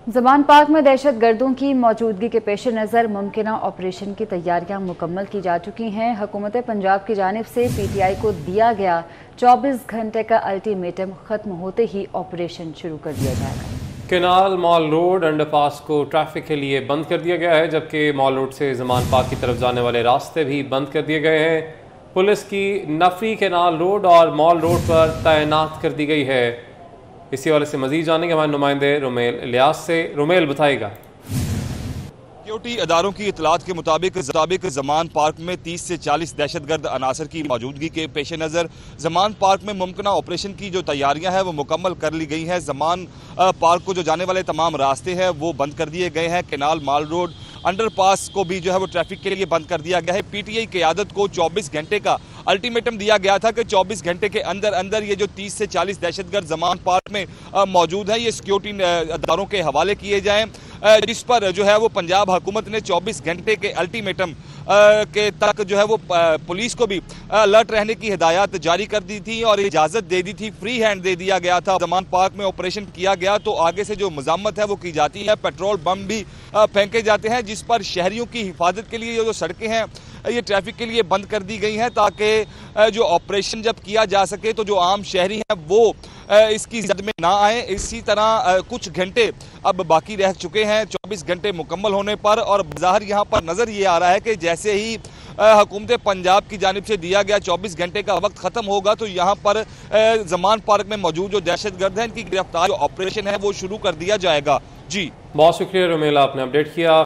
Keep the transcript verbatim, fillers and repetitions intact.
Zaman park में दहशत गर्दों की मौजूदगी के पेश नज़र मुमकिन ऑपरेशन की तैयारियां मुकम्मल की जा चुकी हैं। हुकूमत पंजाब की जानिब से पीटीआई को दिया गया चौबीस घंटे का अल्टीमेटम खत्म होते ही ऑपरेशन शुरू कर दिया जाएगा। केनाल मॉल रोड अंडरपास को ट्रैफिक के लिए बंद कर दिया गया है, जबकि मॉल रोड से जमान पार्क की तरफ जाने वाले रास्ते भी बंद कर दिए गए हैं। पुलिस की नफरी केनाल रोड और मॉल रोड पर तैनात कर दी गई है। इसी वाले से मजीद जानेंगे हमारे नुमाइंदे रुमेल इलियास से। रुमेल बताएगा। सिक्योरिटी अदारों की इतलात के मुताबिक मुताबिक जमान पार्क में तीस से चालीस दहशतगर्द अनासर की मौजूदगी के पेश नज़र जमान पार्क में मुमकिन ऑपरेशन की जो तैयारियां हैं वो मुकम्मल कर ली गई हैं। जमान पार्क को जो जाने वाले तमाम रास्ते हैं वो बंद कर दिए गए हैं। केनाल मॉल रोड अंडरपास को भी जो है वो ट्रैफिक के लिए बंद कर दिया गया है। पीटीआई क़यादत को चौबीस घंटे का अल्टीमेटम दिया गया था कि चौबीस घंटे के अंदर अंदर ये जो तीस से चालीस दहशतगर्द जमान पार्क में मौजूद है ये सिक्योरिटी अदारों के हवाले किए जाएं, जिस पर जो है वो पंजाब हुकूमत ने चौबीस घंटे के अल्टीमेटम के तक जो है वो पुलिस को भी अलर्ट रहने की हिदायत जारी कर दी थी और इजाजत दे दी थी, फ्री हैंड दे दिया गया था। जमान पार्क में ऑपरेशन किया गया तो आगे से जो मजामत है वो की जाती है, पेट्रोल बम भी फेंके जाते हैं, जिस पर शहरियों की हिफाजत के लिए जो सड़कें हैं ये ट्रैफिक के लिए बंद कर दी गई हैं, ताकि जो ऑपरेशन जब किया जा सके तो जो आम शहरी हैं वो इसकी जद में ना आए। इसी तरह कुछ घंटे अब बाकी रह चुके हैं चौबीस घंटे मुकम्मल होने पर, और बाहर यहाँ पर नजर ये आ रहा है कि जैसे ही हुकूमत पंजाब की जानिब से दिया गया चौबीस घंटे का वक्त खत्म होगा तो यहाँ पर जमान पार्क में मौजूद जो दहशतगर्द हैं इनकी गिरफ्तार ऑपरेशन है वो शुरू कर दिया जाएगा। जी बहुत शुक्रिया रुमेला, आपने अपडेट किया।